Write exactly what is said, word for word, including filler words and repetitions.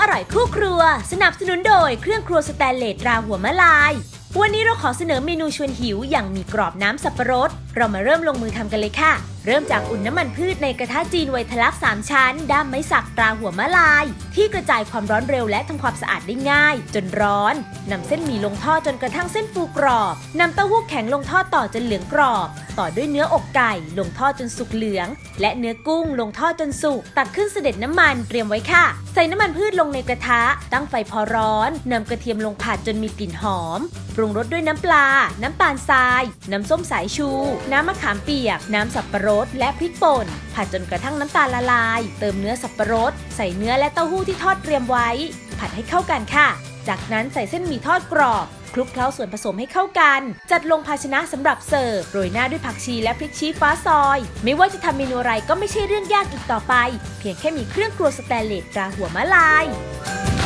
ร่อยคู่ครัวสนับสนุนโดยเครื่องครัวสแตนเลสตราหัวมะลายวันนี้เราขอเสนอเมนูชวนหิวอย่างหมี่กรอบน้ำสับปะรดเรามาเริ่มลงมือทำกันเลยค่ะเริ่มจากอุ่นน้ำมันพืชในกระทะจีนไวทลักสามชั้นด้ามไม้สักตราหัวมะลายที่กระจายความร้อนเร็วและทำความสะอาดได้ง่ายจนร้อนนำเส้นหมี่ลงทอดจนกระทั่งเส้นฟูกรอบนำเต้าหู้แข็งลงทอดต่อจนเหลืองกรอบต่อด้วยเนื้ออกไก่ลงทอดจนสุกเหลืองและเนื้อกุ้งลงทอดจนสุกตักขึ้นเสด็จน้ำมันเตรียมไว้ค่ะใส่น้ำมันพืชลงในกระทะตั้งไฟพอร้อนนำกระเทียมลงผัดจนมีกลิ่นหอมปรุงรสด้วยน้ำปลาน้ำตาลทรายน้ำส้มสายชูน้ำมะขามเปียกน้ำสับปะรดและพริกป่นผัดจนกระทั่งน้ำตาลละลายเติมเนื้อสับปะรดใส่เนื้อและเต้าหู้ที่ทอดเตรียมไว้ผัดให้เข้ากันค่ะจากนั้นใส่เส้นหมี่ทอดกรอบคลุกเคล้าส่วนผสมให้เข้ากันจัดลงภาชนะสำหรับเสิร์ฟโรยหน้าด้วยผักชีและพริกชี้ฟ้าซอยไม่ว่าจะทำเมนูอะไรก็ไม่ใช่เรื่องยากอีกต่อไปเพียงแค่มีเครื่องครัวสแตนเลสตราหัวมะลาย